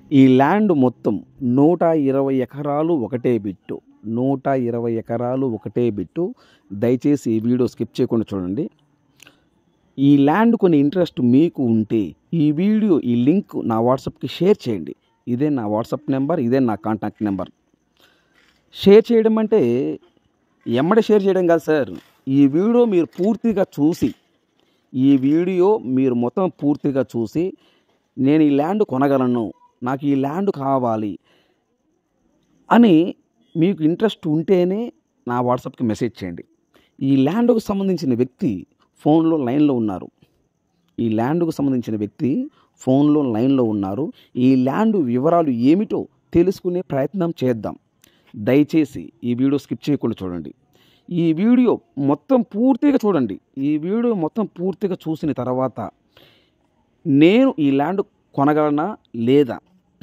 ఈ ల్యాండ్ మొత్తం 120 ఎకరాలు ఒకటే బిట్టు. 120 ఎకరాలు ఒకటే బిట్టు. దయచేసి ఈ వీడియో స్కిప్ చేయకుండా చూడండి. ఈ ల్యాండ్ కొని ఇంట్రెస్ట్ మీకు ఉంటే ఈ వీడియో ఈ లింక్ నా వాట్సాప్కి షేర్ చేయండి. ఇదే నా వాట్సాప్ నెంబర్, ఇదే నా కాంటాక్ట్ నెంబర్. షేర్ చేయడం అంటే ఎమ్మడే షేర్ చేయడం కాదు సార్. ఈ వీడియో మీరు పూర్తిగా చూసి, మొత్తం పూర్తిగా చూసి, నేను ఈ ల్యాండ్ కొనగలను, నాకు ఈ ల్యాండ్ కావాలి అని మీకు ఇంట్రెస్ట్ ఉంటేనే నా వాట్సాప్కి మెసేజ్ చేయండి. ఈ ల్యాండ్కు సంబంధించిన వ్యక్తి ఫోన్లో లైన్లో ఉన్నారు. ఈ ల్యాండ్ వివరాలు ఏమిటో తెలుసుకునే ప్రయత్నం చేద్దాం. దయచేసి ఈ వీడియో స్కిప్ చేయకుండా చూడండి. ఈ వీడియో మొత్తం పూర్తిగా చూడండి. ఈ వీడియో మొత్తం పూర్తిగా చూసిన తర్వాత నేను ఈ ల్యాండ్ కొనగలనా లేదా,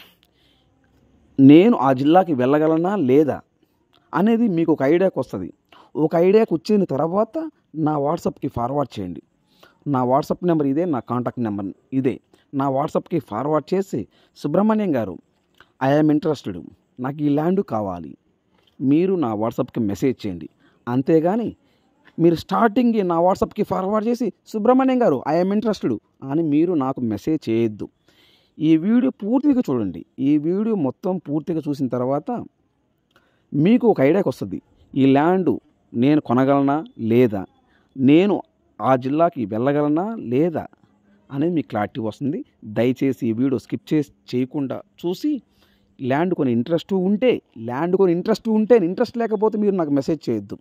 నేను ఆ జిల్లాకి వెళ్ళగలనా లేదా అనేది మీకు ఒక ఐడియాకి వస్తుంది. ఒక ఐడియాకి వచ్చిన తర్వాత నా వాట్సాప్కి ఫార్వర్డ్ చేయండి. నా వాట్సాప్ నెంబర్ ఇదే, నా కాంటాక్ట్ నెంబర్ ఇదే. నా వాట్సాప్కి ఫార్వర్డ్ చేసి, సుబ్రహ్మణ్యం గారు, ఐ యామ్ ఇంట్రెస్టెడ్, నాకు ఈ ల్యాండ్ కావాలి, మీరు నా వాట్సాప్కి మెసేజ్ చేయండి. అంతేగాని మీరు స్టార్టింగ్ నా వాట్సాప్కి ఫార్వర్డ్ చేసి, సుబ్రహ్మణ్యం గారు, ఐ యామ్ ఇంట్రెస్టెడ్ అని మీరు నాకు మెసేజ్ చేయొద్దు. ఈ వీడియో పూర్తిగా చూడండి. ఈ వీడియో మొత్తం పూర్తిగా చూసిన తర్వాత మీకు ఒక ఐడియాకి వస్తుంది. ఈ ల్యాండ్ నేను కొనగలనా లేదా, నేను ఆ జిల్లాకి వెళ్ళగలనా లేదా అనేది మీకు క్లారిటీ వస్తుంది. దయచేసి ఈ వీడియో స్కిప్ చేయకుండా చూసి, ల్యాండ్ కొని ఇంట్రెస్ట్ ఉంటే, ఇంట్రెస్ట్ లేకపోతే మీరు నాకు మెసేజ్ చేయొద్దు.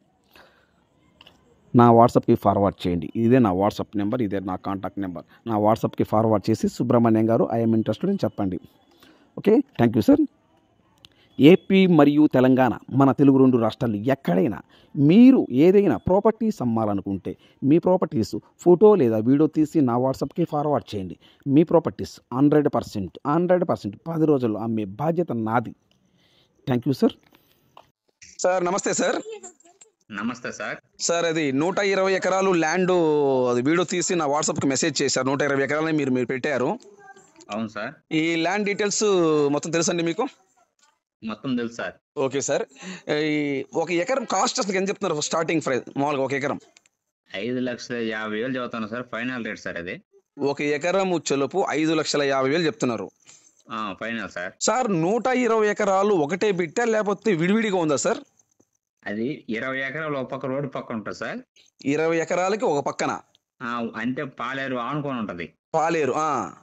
నా వాట్సాప్కి ఫార్వర్డ్ చేయండి. ఇదే నా వాట్సాప్ నెంబర్, ఇదే నా కాంటాక్ట్ నెంబర్. నా వాట్సాప్కి ఫార్వర్డ్ చేసి, సుబ్రహ్మణ్యం గారు, ఐ యామ్ ఇంట్రెస్టెడ్ అని చెప్పండి. Okay, thank you sir. AP మరియు తెలంగాణ, మన తెలుగు 2 రాష్ట్రాలు ఎక్కడైనా మీరు ఏదైనా ప్రాపర్టీస్ అమ్మాలనుకుంటే, మీ ప్రాపర్టీస్ ఫోటో లేదా వీడియో తీసి నా వాట్సాప్కి ఫార్వర్డ్ చేయండి. మీ ప్రాపర్టీస్ 100% 10 రోజుల్లో అమ్మే బాధ్యత నాది. Thank you sir. Sir namaste sir. Namaste sir. Sir, అది 120 ఎకరాలు ల్యాండ్, అది వీడియో తీసి నా వాట్సాప్కి మెసేజ్ చేశారు. 120 ఎకరాలని మీరు పెట్టారు. అవును సార్. ఈ ల్యాండ్ డీటెయిల్స్ మొత్తం తెలుసండి మీకు? మొత్తం తెలుసు సార్. Okay sir. ఈ ఒక ఎకరం కాస్ట్ అసలు ఎంత చెప్తున్నారు? స్టార్టింగ్ ప్రైస్ మామూలుగా ఒక ఎకరం 5,50,000 చదువుతాను సార్. ఫైనల్ రేట్ సార్ అది. ఒక ఎకరం చెలుపు 5,50,000 చెప్తున్నారు. Final sir. సార్, 120 ఎకరాలు ఒకటే బిట్టా లేకపోతే విడివిడిగా ఉందా సార్? అది 20 ఎకరాలు ఒక పక్క రోడ్డు పక్కన ఉంటుంది సార్. 20 ఎకరాలకి ఒక పక్కన అంటే పాలేరు ఆనుకొని ఉంటది. పాలేరు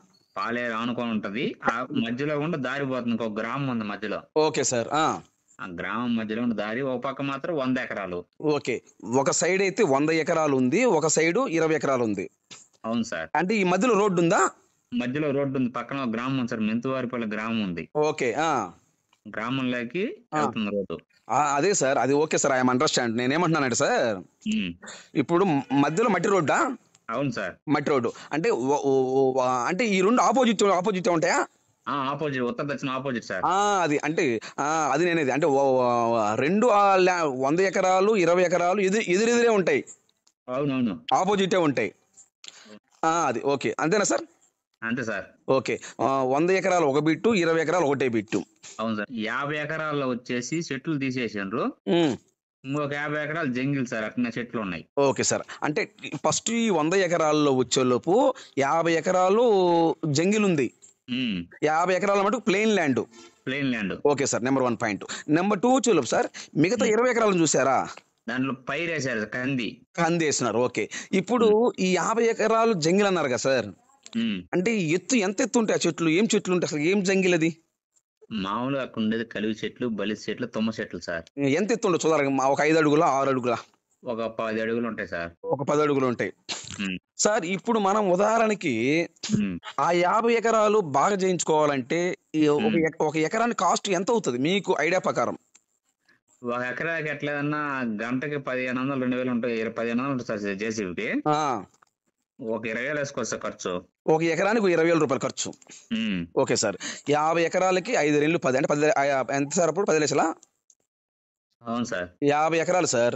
ఆనుకొని ఉంటది. ఆ మధ్యలో కూడా దారి పోతుంది. ఇంకొక గ్రామం ఉంది మధ్యలో. Okay sir. ఆ గ్రామం మధ్యలో ఉన్న దారి ఒక పక్క మాత్రం 100 ఎకరాలు. ఓకే, ఒక సైడ్ అయితే 100 ఎకరాలు ఉంది, ఒక సైడ్ 20 ఎకరాలు ఉంది. అవును సార్. అంటే ఈ మధ్యలో రోడ్డు ఉందా? మధ్యలో రోడ్డు ఉంది. పక్కన ఒక గ్రామం ఉంది సార్, మెంతువారిపల్లి గ్రామం ఉంది. ఓకే. గ్రామంలోకి వెళ్తుంది రోడ్డు. అదే సార్, అది ఓకే సార్, ఐఎమ్ అండర్స్టాండ్. నేనేమంటున్నానంటే సార్, ఇప్పుడు మధ్యలో మట్టి రోడ్డా? అవును సార్, మట్టి రోడ్డు. అంటే అంటే ఈ రెండు ఆపోజిట్ ఉంటాయా? ఆపోజిట్, ఉత్తర దక్షిణ ఆపోజిట్ సార్. అది అంటే అది నేనేది అంటే రెండు 100 ఎకరాలు 20 ఎకరాలు ఎదురెదురే ఉంటాయి. అవునవును, ఆపోజిటే ఉంటాయి. అది ఓకే, అంతేనా సార్? అంతే సార్. ఓకే, 100 ఎకరాలు ఒక బిట్టు, 20 ఎకరాలు ఒకటే బిట్టు. అవును సార్. 50 ఎకరాల్లో వచ్చేసి చెట్లు తీసేసారు. ఇంకొక 50 ఎకరాలు జంగిల్ సార్, అట్లా చెట్లు ఉన్నాయి. Okay sir. అంటే ఫస్ట్ ఈ 100 ఎకరాల్లో వచ్చేలోపు 50 ఎకరాలు జంగిల్ ఉంది, 50 ఎకరాల మటుకు plain land. Okay sir, number 1 point. Number 2 వచ్చేలోపు సార్, మిగతా 20 ఎకరాలను చూసారా? దాంట్లో పైరు వేసారు, కంది వేస్తున్నారు. ఓకే, ఇప్పుడు ఈ 50 ఎకరాలు జంగిల్ అన్నారు కదా సార్, అంటే ఎంత ఎత్తు ఉంటాయి ఆ చెట్లు? ఏం చెట్లు ఉంటాయి అసలు? ఏం జంగిల్ అది? మామూలుగా అక్కడ ఉండేది కలివి చెట్లు, బలిసి చెట్లు, తుమ్మ చెట్లు సార్. ఎంత ఎత్తు ఉండదు చూడాలి? ఒక 5 అడుగుల 6 అడుగుల? ఒక 10 అడుగులు ఉంటాయి సార్. ఒక 10 అడుగులు ఉంటాయి సార్. ఇప్పుడు మనం ఉదాహరణకి ఆ 50 ఎకరాలు బాగా చేయించుకోవాలంటే ఒక ఎకరానికి కాస్ట్ ఎంత అవుతుంది మీకు ఐడియా ప్రకారం? ఒక ఎకరాకి ఎట్లేదన్నా గంటకి 1,500 2,000 ఉంటాయి. 1,500 ఉంటుంది సార్ జేసీబీకి. ఒక 20,000 వేసుకోవచ్చు సార్ ఖర్చు. ఒక ఎకరానికి 20,000 రూపాయలు ఖర్చు. ఓకే సార్, 50 ఎకరాలకి 5 రెళ్ళు 10 అంటే 10 ఎంత సార్? అప్పుడు 10 లక్షలా? అవును సార్. 50 ఎకరాలు సార్.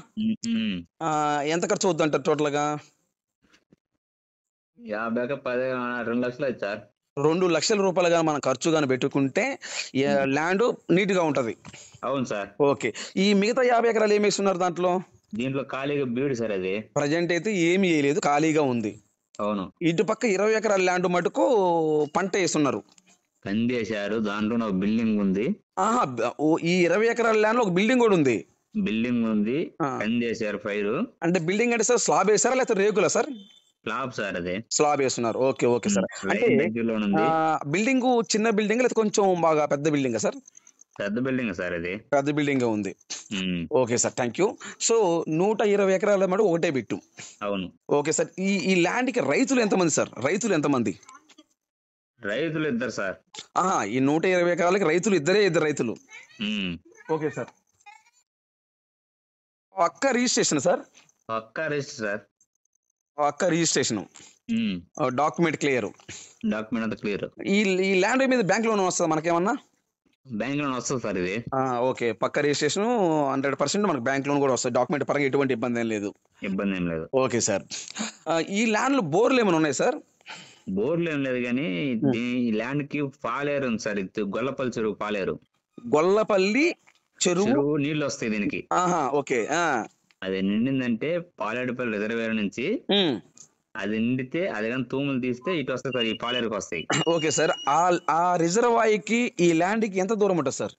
ఎంత ఖర్చు అవుద్ది అంటారు టోటల్ గా? 50 2 లక్షలు అయితే సార్. రూ. 2,00,000 గాని మనం ఖర్చు గాని పెట్టుకుంటే ల్యాండ్ నీట్ గా ఉంటది. అవును సార్. ఓకే. ఈ మిగతా 50 ఎకరాలు ఏమేస్తున్నారు దాంట్లో? దీంట్లో ఖాళీగా బీడు సార్ అది. ప్రెజెంట్ అయితే ఏమీ ఏయలేదు, ఖాళీగా ఉంది. అవును. ఇటు పక్క 20 ఎకరాల ల్యాండ్ మటుకు పంట ఏస్తున్నారు. కందేశారు. దాంట్లోనే ఒక బిల్డింగ్ ఉంది. ఆహా! ఈ 20 ఎకరాల ల్యాండ్‌లో ఒక బిల్డింగ్ గూడా ఉంది. బిల్డింగ్ ఉంది. ఆ! కందేశారు పైరు. అంటే బిల్డింగ్ అంటే సార్ స్లాబ్ ఏసారా? లేకపోతే రేకులా సార్? స్లాబ్ సార్ అది. స్లాబ్ ఏస్తున్నారు. ఓకే. Okay sir. అంటే లైన్ దగ్గరలోనుంది. బిల్డింగు చిన్న బిల్డింగా? లేకపోతే కొంచెం బాగా పెద్ద బిల్డింగా సార్? పెద్ద బిల్డింగ్ సార్ అది. పెద్ద బిల్డింగే ఉంది. Hmm. Okay sir. Thank you. So 120 ఎకరాల మటుకు ఒకటే బిట్టు. అవును. Okay sir. ఈ ఈ ల్యాండ్‌కి రైతులు ఎంతమంది సార్? రైతులు ఎంతమంది? రైతులు ఇద్దరు సార్. ఆహా! ఈ 120 ఎకరాలకి రైతులు ఇద్దరు రైతులు. హ్మ్. Okay sir. పక్కా రిజిస్ట్రేషన్ సార్? పక్కా రిజిస్టర్ సార్. పక్కా registration. Hmm. Document clear. Document అంతా క్లియర్. ఈ ఈ ల్యాండ్ మీద బ్యాంక్ లోన్ వస్తదా మనకేమన్నా? బ్యాంక్ లోన్ వస్తది సార్ ఇది. ఓకే. పక్కా రిజిస్ట్రేషను 100% మనకు బ్యాంక్ లోన్ కూడా వస్తది. డాక్యుమెంట్ పరంగా ఎటువంటి ఇబ్బందేం లేదు. ఇబ్బంది ఏం లేదు. Okay sir. ఈ ల్యాండ్‌లో బోర్‌లేమైనా ఉన్నాయా సార్? బోర్లు ఏం లేదు గానీ ఈ ల్యాండ్ కి పాలేరు ఉంది సార్. ఇది గొల్లపల్లి చెరువు పాలేరు. గొల్లపల్లి చెరువు. చెరువు నీళ్లు వస్తాయి దీనికి. ఆహా! ఓకే. అది నిండిందంటే పాలేడుపల్లి రిజర్వేయర్ నుంచి హ్మ్. అది నిండితే అది కానీ తూములు తీస్తే ఇటు వస్తాయి సార్. ఈ పాలేరుకి వస్తాయి. Okay sir. ఆ రిజర్వాయర్‌కి ఈ ల్యాండ్‌కి ఎంత దూరం ఉంటది సార్?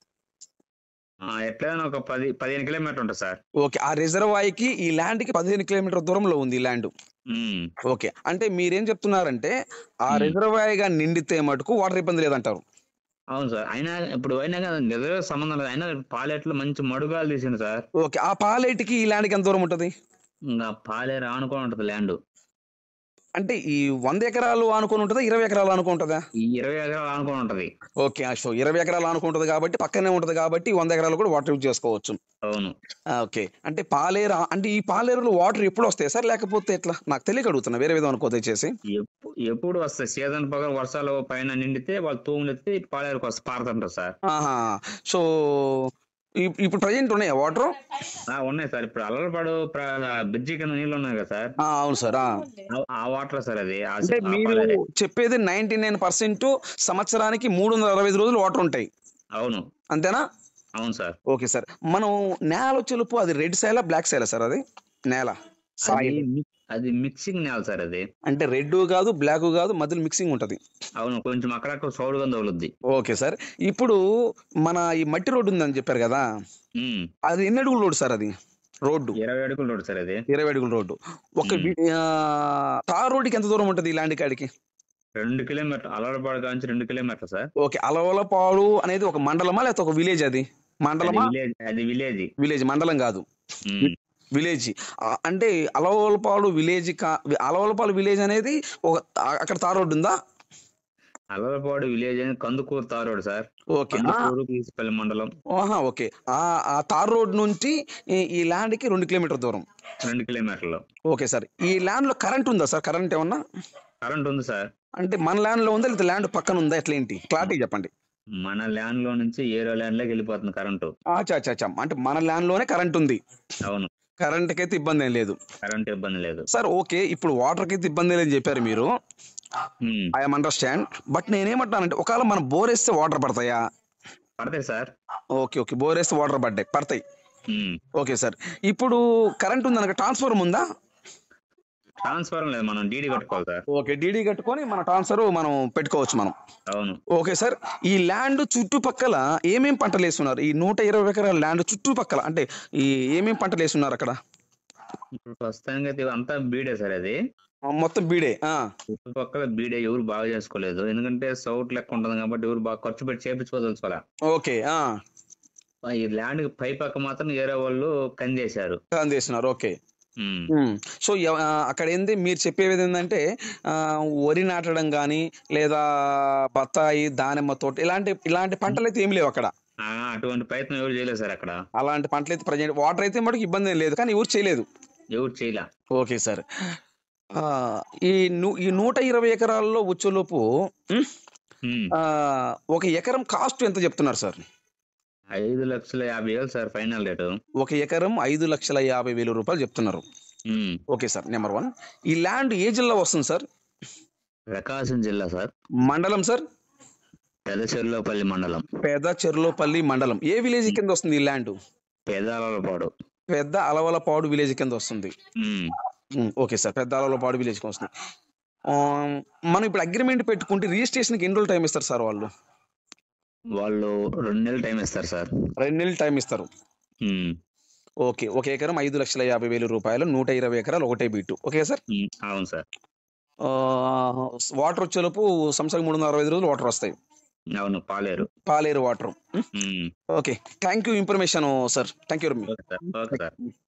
ఎట్లైనా ఒక 15 కిలోమీటర్ ఉంటుంది సార్. ఓకే. ఆ రిజర్వాయర్‌కి ఈ ల్యాండ్‌కి 15 కిలోమీటర్ల దూరంలో ఉంది ఈ ల్యాండ్. హ్మ్. ఓకే. అంటే మీరేం చెప్తున్నారంటే ఆ రిజర్వాయర్ గాని నిండితే మటుకు వాటర్ ఇబ్బంది లేదంటారు. అవును సార్. అయినా కానీ రిజర్వేయర్ సంబంధం లేదు. అయినా పాలేట్లో మంచి మడుగాలు తీసిండు సార్. ఓకే. ఆ పాలేటికి ఈ ల్యాండ్‌కి ఎంత దూరం ఉంటది? ఇంకా పాలేరు ఆనుకొని ఉంటది ల్యాండ్. అంటే ఈ 100 ఎకరాలు ఆనుకొని ఉంటదా? 20 ఎకరాలు ఆనుకొని ఉంటదా? ఈ 20 ఎకరాలు ఆనుకొని ఉంటది. ఓకే. సో 20 ఎకరాలు ఆనుకుంటది కాబట్టి పక్కనే ఉంటది కాబట్టి 100 ఎకరాలు కూడా వాటర్ యూజ్ చేసుకోవచ్చు. అవును. ఓకే. అంటే పాలేరు అంటే ఈ పాలేరులో వాటర్ ఎప్పుడొస్తాయి సార్? లేకపోతే ఎట్లా? నాకు తెలియక అడుగుతున్నా. వేరే విధం అనుకో దయచేసి. ఎప్పుడు వస్తాయి సీజన్ ప్రకారం వర్షాలు పైన నిండితే వాళ్ళు తూములు ఎత్తి పాలేరుకి వస్తే పారుతుంటారు సార్. ఆహా! సో ఇప్పుడు ప్రెజెంట్ ఉన్నాయా వాటరు? ఉన్నాయి సార్. ఇప్పుడు అల్లలపాడు బ్రిడ్జి కింద నీళ్ళు ఉన్నాయి కదా సార్. అవును సార్. ఆ వాటర్ సార్ అది. అంటే మీరు చెప్పేది 99% సంవత్సరానికి 365 రోజులు వాటర్ ఉంటాయి. అవును. అంతేనా? అవును సార్. Okay sir. మనం నేల చెలుపు అది రెడ్ సాయిలా? బ్లాక్ సాయిలా సార్ అది? నేల సాయిల్. అది మిక్సింగ్ నేల సార్ అది. అంటే రెడ్ కాదు, బ్లాక్ కాదు, మధ్యలో మిక్సింగ్ ఉంటది. అవును. కొంచెం అక్కడక్కడ చౌడుగా తగులుద్ది. Okay sir. ఇప్పుడు మన ఈ మట్టి రోడ్డు ఉందని చెప్పారు కదా, అది ఎన్ని అడుగుల రోడ్డు సార్ అది? రోడ్డు 20 అడుగుల రోడ్డు సార్ అది. 20 అడుగుల రోడ్డు. తార్ రోడ్డుకి ఎంత దూరం ఉంటది ఈ ల్యాండ్ కాడికి? 2 కిలోమీటర్ అలవలపాడు కాంచి 2 కిలోమీటర్లు సార్. ఓకే. అలవలపాడు అనేది ఒక మండలమా లేకపోతే ఒక విలేజ్? అది మండలమా? అది విలేజ్. విలేజ్, మండలం కాదు, విలేజ్. అంటే అలవలపాడు విలేజ్ అలవలపాడు విలేజ్ అనేది ఒక అక్కడ తార్ రోడ్డు ఉందా? అలవలపాడు విలేజ్ అనేది Kandukur tar road sir. Okay. Peesipalli మండలం. ఓకే. ఆ తార్ రోడ్ నుంచి ఈ ల్యాండ్ కి 2 కిలోమీటర్ దూరం. 2 కిలోమీటర్లు. Okay sir. ఈ ల్యాండ్ లో కరెంట్ ఉందా సార్? కరెంట్ ఏమన్నా? కరెంట్ ఉంది సార్. అంటే మన ల్యాండ్ లో ఉందా లేదా ల్యాండ్ పక్కన ఉందా? ఎట్లా ఏంటి క్లారిటీ చెప్పండి. మన ల్యాండ్ లో నుంచి ఏరో ల్యాండ్ లోకి వెళ్ళిపోతుంది కరెంటు. అంటే మన ల్యాండ్ లోనే కరెంట్ ఉంది. అవును. కరెంట్ కి అయితే ఇబ్బంది ఏం లేదు. కరెంట్ ఇబ్బంది లేదు సార్. ఓకే. ఇప్పుడు వాటర్ కి అయితే ఇబ్బంది లేదని చెప్పారు మీరు. I'm understand. బట్ నేనేమంటానంటే ఒకవేళ మనం బోర్ వేస్తే వాటర్ పడతాయా? పడతాయి సార్. ఓకే. ఓకే. బోర్ వేస్తే వాటర్ పడతాయి. Okay sir. ఇప్పుడు కరెంట్ ఉందనక ట్రాన్స్ఫార్మర్ ఉందా? ట్రాన్స్ఫార్మర్ లేదు, మనం డీడీ కట్టుకోవాలి సార్. ఓకే. డీడీ కట్టుకొని మన ట్రాన్స్ఫర్ మనం పెట్టుకోవచ్చు మనం. అవును. Okay sir. ఈ ల్యాండ్ చుట్టుపక్కల ఏమేం పంటలు వేస్తున్నారు? ఈ 120 ఎకరాల ల్యాండ్ చుట్టుపక్కల అంటే ఈ ఏమేం పంటలు వేస్తున్నారు అక్కడ? ప్రస్తుతానికి అయితే అంతా బీడే సార్. అది మొత్తం బీడే. చుట్టుపక్కల బీడే ఎవరు బాగా చేసుకోలేదు. ఎందుకంటే సౌట్ లెక్క ఉంటుంది కాబట్టి ఎవరు బాగా ఖర్చు పెట్టి చేపించుకోదలుచుకోలే. ఓకే. ఈ ల్యాండ్ పై పక్క మాత్రం ఏరే వాళ్ళు కందేశారు. ఓకే. సో అక్కడ ఏంది మీరు చెప్పేది ఏంటంటే వరి నాటడం కానీ లేదా బత్తాయి, దానిమ్మ తోట ఇలాంటి పంటలు అయితే ఏమి లేవు అక్కడ. అటువంటి ప్రయత్నం ఎవరు చేయలేదు సార్ అక్కడ. అలాంటి పంటలు అయితే ప్రజెంట్ వాటర్ అయితే మటుకు ఇబ్బంది ఏం లేదు, కానీ ఎవరు చేయలేదు. Okay sir. ఈ 120 ఎకరాల్లో వచ్చేలోపు ఒక ఎకరం కాస్ట్ ఎంత చెప్తున్నారు సార్? 5,50,000 sir final rate. ఒక ఎకరం 5,50,000 రూపాయలు చెప్తున్నారు. Okay sir. నెంబర్ 1, ఈ ల్యాండ్ ఏ జిల్లా వస్తుంది సార్? ప్రకాశం జిల్లా సార్, మండలం సార్? పెదచెర్లోపల్లి మండలం, పెదచెర్లోపల్లి మండలం. ఏ విలేజ్ కింద వస్తుంది ఈ ల్యాండ్? పేదాలపాడు. పెద్ద అలవలపాడు విలేజ్ కింద వస్తుంది. ఓకే సార్, పెద్ద అలవలపాడు విలేజ్ కి వస్తుంది. మనం ఇప్పుడు అగ్రిమెంట్ పెట్టుకుంటే రిజిస్ట్రేషన్కి ఎన్ని రోజులు టైం ఇస్తారు సార్ వాళ్ళు? వాళ్ళు 2 నెలలు టైం ఇస్తారు సార్. 2 నెలలు టైం ఇస్తారు. ఓకే, 1 ఎకరం 5,50,000 రూపాయలు, 120 ఎకరాలు, 1 బీటు. Okay sir. అవును సార్. వాటర్ వచ్చేలోపు సంవత్సరం 365 రోజులు వాటర్ వస్తాయి. అవును, Paleru water. Okay, thank you information sir. Thank you. Okay sir.